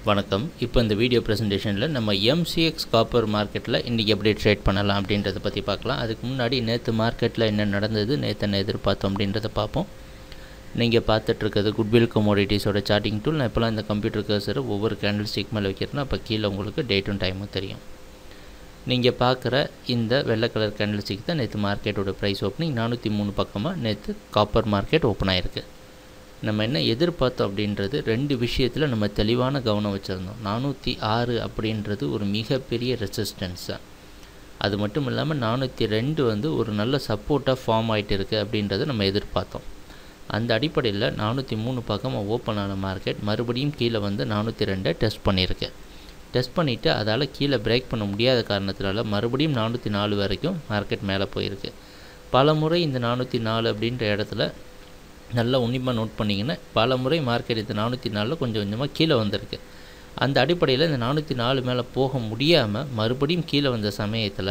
வணக்கம். இப்போ இந்த வீடியோ பிரசன்டேஷனில் நம்ம MCX காப்பர் மார்க்கெட்டில் இன்றைக்கி எப்படி ட்ரேட் பண்ணலாம் அப்படின்றத பற்றி பார்க்கலாம். அதுக்கு முன்னாடி நேற்று மார்க்கெட்டில் என்ன நடந்தது, நேற்று என்ன எதிர்பார்த்தோம் அப்படின்றத பார்ப்போம். நீங்கள் பார்த்துட்ருக்கிறது குட்வில் கமோடிட்டிஸோட சார்ட்டிங் டூல். நான் இப்போலாம் இந்த கம்ப்யூட்டர் கர்சரை ஒவ்வொரு கேண்டில் ஸ்டிக் மேலே வைக்கிறேன்னா அப்போ கீழே உங்களுக்கு டேட்டும் டைமும் தெரியும். நீங்கள் பார்க்குற இந்த வெள்ளை கலர் கேண்டில் ஸ்டிக் தான் நேற்று மார்க்கெட்டோட ப்ரைஸ் ஓப்பனிங். 403 பக்கமாக நேற்று காப்பர் மார்க்கெட் ஓப்பன் ஆகிருக்கு. நம்ம என்ன எதிர்பார்த்தோம் அப்படின்றது ரெண்டு விஷயத்தில் நம்ம தெளிவான கவனம் வச்சுருந்தோம். 406 அப்படின்றது ஒரு மிகப்பெரிய ரெசிஸ்டன்ஸ் தான். அது மட்டும் இல்லாமல் 402 வந்து ஒரு நல்ல சப்போர்ட்டாக ஃபார்ம் ஆகிட்டு இருக்குது அப்படின்றத நம்ம எதிர்பார்த்தோம். அந்த அடிப்படையில் 403 பக்கமாக ஓப்பன் ஆன மார்க்கெட் மறுபடியும் கீழே வந்து 402 டெஸ்ட் பண்ணியிருக்கு. டெஸ்ட் பண்ணிவிட்டு அதால் கீழே பிரேக் பண்ண முடியாத காரணத்தினால மறுபடியும் 404 வரைக்கும் மார்க்கெட் மேலே போயிருக்கு. பல முறை இந்த 404 அப்படின்ற இடத்துல நல்லா உன்னிப்பாக நோட் பண்ணிங்கன்னா பல முறை மார்க்கெட் இந்த 404 கொஞ்சம் கொஞ்சமாக கீழே வந்திருக்கு. அந்த அடிப்படையில் இந்த 404 மேலே போக முடியாமல் மறுபடியும் கீழே வந்த சமயத்தில்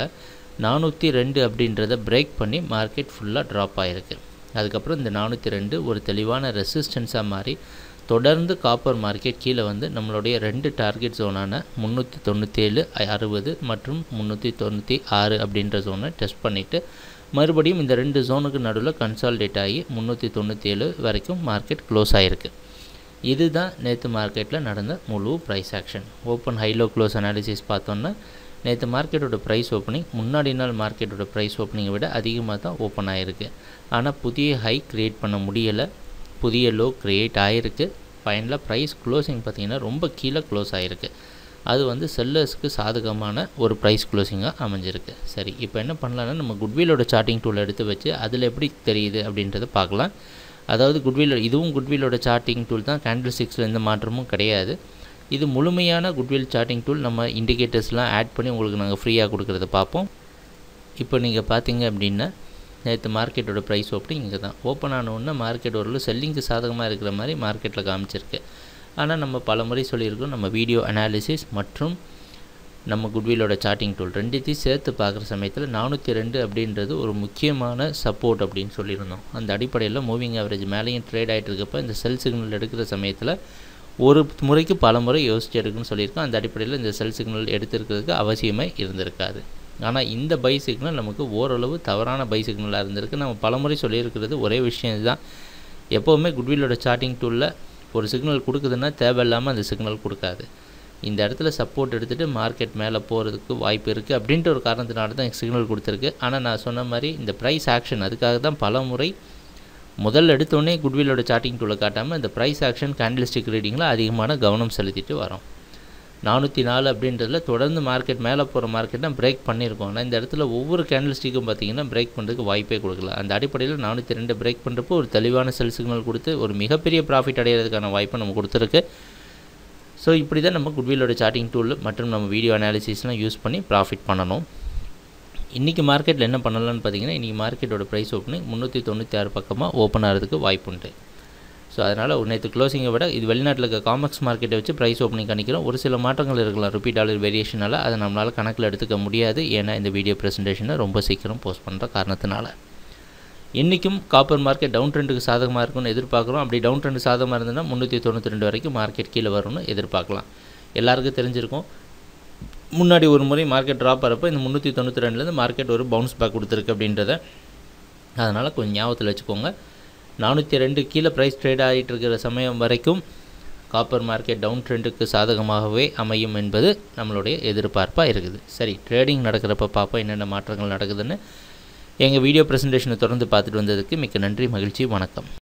402 அப்படின்றத பிரேக் பண்ணி மார்க்கெட் ஃபுல்லாக ட்ராப் ஆகிருக்கு. அதுக்கப்புறம் இந்த 402 ஒரு தெளிவான ரெசிஸ்டன்ஸாக மாறி தொடர்ந்து காப்பர் மார்க்கெட் கீழே வந்து நம்மளுடைய ரெண்டு டார்கெட் ஜோனான 397, 60 மற்றும் 396 அப்படின்ற ஜோனை டெஸ்ட் பண்ணிவிட்டு மறுபடியும் இந்த ரெண்டு ஜோனுக்கு நடுவில் கன்சால்டேட் ஆகி 397 வரைக்கும் மார்க்கெட் க்ளோஸ் ஆகிருக்கு. இதுதான் நேற்று மார்க்கெட்டில் நடந்த முழு price action. Open high low close analysis பார்த்தோன்னா நேற்று மார்க்கெட்டோட ப்ரைஸ் ஓப்பனிங் முன்னாடி நாள் மார்க்கெட்டோட ப்ரைஸ் ஓப்பனிங்கை விட அதிகமாக தான் ஓப்பன் ஆகிருக்கு. ஆனால் புதிய ஹை க்ரியேட் பண்ண முடியலை, புதிய லோ க்ரியேட் ஆகிருக்கு. ஃபைனலாக ப்ரைஸ் க்ளோசிங் பார்த்திங்கன்னா ரொம்ப கீழே க்ளோஸ் ஆகிருக்கு. அது வந்து செல்லர்ஸ்க்கு சாதகமான ஒரு ப்ரைஸ் க்ளோசிங்காக அமைஞ்சிருக்கு. சரி, இப்போ என்ன பண்ணலான்னா நம்ம குட்விலோட சார்ட்டிங் டூல் எடுத்து வச்சு அதில் எப்படி தெரியுது அப்படின்றத பார்க்கலாம். அதாவது இதுவும் குட்விலோட சார்ட்டிங் டூல் தான், கேண்டில் ஸ்டிக்ஸில் எந்த மாற்றமும் கிடையாது. இது முழுமையான குட்வில் சார்ட்டிங் டூல். நம்ம இண்டிகேட்டர்ஸ்லாம் ஆட் பண்ணி உங்களுக்கு நாங்கள் ஃப்ரீயாக கொடுக்குறத பார்ப்போம். இப்போ நீங்கள் பார்த்தீங்க அப்படின்னா நேற்று மார்க்கெட்டோட ப்ரைஸ் ஓப்பனிங் இங்கே தான் ஓப்பன் ஆனவுடனே மார்க்கெட் ஓரளவு செல்லிங்க்கு சாதகமாக இருக்கிற மாதிரி மார்க்கெட்டில் காமிச்சிருக்கு. ஆனால் நம்ம பல முறை சொல்லியிருக்கோம், நம்ம வீடியோ அனாலிசிஸ் மற்றும் நம்ம குட்விலோட சார்ட்டிங் டூல் ரெண்டுத்தையும் சேர்த்து பார்க்குற சமயத்தில் 402 அப்படின்றது ஒரு முக்கியமான சப்போர்ட் அப்படின்னு சொல்லியிருந்தோம். அந்த அடிப்படையில் மூவிங் ஆவரேஜ் மேலேயும் ட்ரேட் ஆகிட்டு இருக்கப்போ இந்த செல் சிக்னல் எடுக்கிற சமயத்தில் ஒரு முறைக்கு பல முறை யோசிச்சு எடுக்குன்னு சொல்லியிருக்கோம். அந்த அடிப்படையில் இந்த செல் சிக்னல் எடுத்துருக்கிறதுக்கு அவசியமே இருந்திருக்காது. ஆனால் இந்த பை சிக்னல் நமக்கு ஓரளவு தவறான பை சிக்னலாக இருந்திருக்கு. நம்ம பல முறை சொல்லியிருக்கிறது ஒரே விஷயம் தான், எப்போவுமே குட்விலோட சார்ட்டிங் டூலில் ஒரு சிக்னல் கொடுக்குதுன்னா தேவையில்லாமல் அந்த சிக்னல் கொடுக்காது. இந்த இடத்துல சப்போர்ட் எடுத்துகிட்டு மார்க்கெட் மேலே போகிறதுக்கு வாய்ப்பு இருக்குது அப்படின்ற ஒரு காரணத்தினால தான் சிக்னல் கொடுத்துருக்கு. ஆனால் நான் சொன்ன மாதிரி இந்த ப்ரைஸ் ஆக்ஷன் அதுக்காக தான் பல முறை முதல்ல எடுத்தோடனே குட்விலோட சார்ட்டிங் டூலை காட்டாமல் இந்த ப்ரைஸ் ஆக்ஷன் கேண்டில் ஸ்டிக் ரீடிங்கில் அதிகமான கவனம் செலுத்திட்டு வரோம். 404 அப்படின்றதுல தொடர்ந்து மார்க்கெட் மேலே போகிற மார்க்கெட்டை பிரேக் பண்ணியிருக்கோம். ஆனால் இந்த இடத்துல ஒவ்வொரு கேண்டில் ஸ்டிக்கும் பார்த்திங்கன்னா பிரேக் பண்ணுறதுக்கு வாய்ப்பே கொடுக்கல. அந்த அடிப்படையில் 402 பிரேக் பண்ணுறப்போ ஒரு தெளிவான செல் சிக்னல் கொடுத்து ஒரு மிகப்பெரிய ப்ராஃபிட் அடைகிறதுக்கான வாய்ப்பை நம்ம கொடுத்துருக்கு. ஸோ இப்படி தான் நம்ம குட்விலோட சார்ட்டிங் டூல் மற்றும் நம்ம வீடியோ அனாலிசிஸ்லாம் யூஸ் பண்ணி ப்ராஃபிட் பண்ணணும். இன்றைக்கி மார்க்கெட்டில் என்ன பண்ணலான்னு பார்த்தீங்கன்னா இன்றைக்கி மார்க்கெட்டோட ப்ரைஸ் ஓப்பனிங் 396 பக்கமாக ஓப்பன் ஆகிறதுக்கு வாய்ப்புண்டு. ஸோ அதனால் நேற்று க்ளோசிங்கை விட இது வெளிநாட்டில் இருக்க காமெக்ஸ் மார்க்கெட்டை வச்சு ப்ரைஸ் ஓப்பனிங் கணிக்கிறோம். ஒரு சில மாற்றங்கள் இருக்கலாம் ரூபி டாலர் வேரியேஷனால், அதை நம்மளால் கணக்கில் எடுத்துக்க முடியாது. ஏன்னா இந்த வீடியோ ப்ரெசன்டேஷனை ரொம்ப சீக்கிரம் போஸ்ட் பண்ணுற காரணத்தினால. இன்றைக்கும் காப்பர் மார்க்கெட் டவுன் ட்ரெண்டுக்கு சாதகமாக இருக்கும்னு எதிர்பார்க்குறோம். அப்படி டவுன் ட்ரெண்டு சாதகமாக இருந்ததுன்னா 392 வரைக்கும் மார்க்கெட் கீழே வரும்னு எதிர்பார்க்கலாம். எல்லாருக்கும் தெரிஞ்சிருக்கும், முன்னாடி ஒரு முறை மார்க்கெட் ட்ராப் ஆகிறப்போ இந்த 392லேருந்து மார்க்கெட் ஒரு பவுன்ஸ் பேக் கொடுத்துருக்கு அப்படின்றத அதனால் கொஞ்சம் ஞாபகத்தில் வச்சுக்கோங்க. 402 கீழே ப்ரைஸ் ட்ரேட் ஆகிட்டு இருக்கிற சமயம் வரைக்கும் காப்பர் மார்க்கெட் டவுன் ட்ரெண்டுக்கு சாதகமாகவே அமையும் என்பது நம்மளுடைய எதிர்பார்ப்பாக இருக்குது. சரி, ட்ரேடிங் நடக்கிறப்ப பார்ப்போம் என்னென்ன மாற்றங்கள் நடக்குதுன்னு. எங்கள் வீடியோ ப்ரெசன்டேஷனை தொடர்ந்து பார்த்துட்டு வந்ததுக்கு மிக்க நன்றி, மகிழ்ச்சி, வணக்கம்.